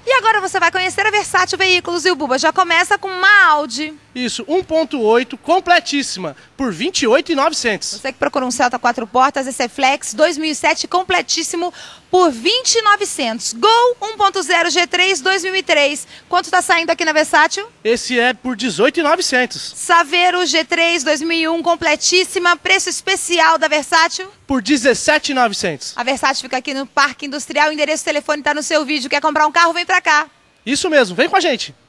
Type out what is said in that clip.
E agora você vai conhecer a Versátil Veículos e o Buba já começa com uma Audi. Isso, 1.8 completíssima, por R$ 28.900. Você que procura um Celta 4 portas, esse é Flex 2007 completíssimo por R$ 20.900. Gol 1.0 G3 2003. Quanto tá saindo aqui na Versátil? Esse é por R$ 18.900. Saveiro G3 2001 completíssima, preço especial da Versátil? Por R$ 17.900. A Versátil fica aqui no Parque Industrial, o endereço do telefone tá no seu vídeo. Quer comprar um carro? Vem pra cá. Isso mesmo, vem com a gente.